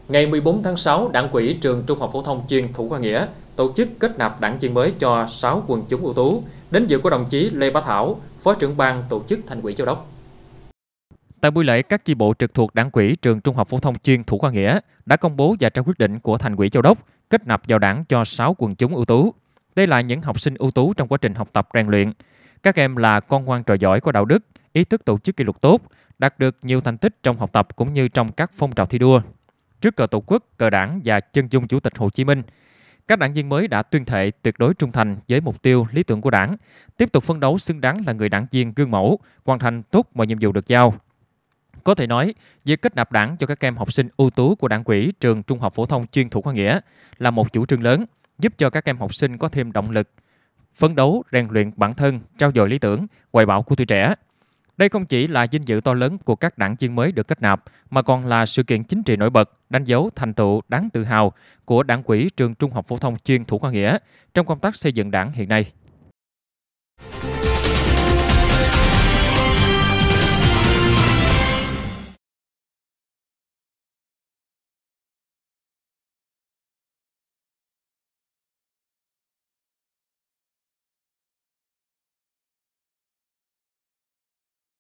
Ngày 14 tháng 6, Đảng ủy trường Trung học phổ thông chuyên Thủ Khoa Nghĩa tổ chức kết nạp đảng viên mới cho 6 quần chúng ưu tú. Đến dự của đồng chí Lê Bá Thảo, Phó trưởng ban tổ chức Thành ủy Châu Đốc. Tại buổi lễ, các chi bộ trực thuộc Đảng ủy trường Trung học phổ thông chuyên Thủ Khoa Nghĩa đã công bố và trao quyết định của Thành ủy Châu Đốc kết nạp vào đảng cho 6 quần chúng ưu tú. Đây là những học sinh ưu tú trong quá trình học tập rèn luyện. Các em là con ngoan trò giỏi, có đạo đức, ý thức tổ chức kỷ luật tốt, đạt được nhiều thành tích trong học tập cũng như trong các phong trào thi đua. Trước cờ Tổ quốc, cờ Đảng và chân dung Chủ tịch Hồ Chí Minh, các đảng viên mới đã tuyên thệ tuyệt đối trung thành với mục tiêu, lý tưởng của Đảng, tiếp tục phấn đấu xứng đáng là người đảng viên gương mẫu, hoàn thành tốt mọi nhiệm vụ được giao. Có thể nói, việc kết nạp đảng cho các em học sinh ưu tú của Đảng ủy trường Trung học phổ thông chuyên Thủ Khoa Nghĩa là một chủ trương lớn, giúp cho các em học sinh có thêm động lực, phấn đấu, rèn luyện bản thân, trau dồi lý tưởng, hoài bão của tuổi trẻ. Đây không chỉ là vinh dự to lớn của các đảng viên mới được kết nạp, mà còn là sự kiện chính trị nổi bật, đánh dấu thành tựu đáng tự hào của Đảng ủy trường Trung học phổ thông chuyên Thủ Khoa Nghĩa trong công tác xây dựng Đảng hiện nay.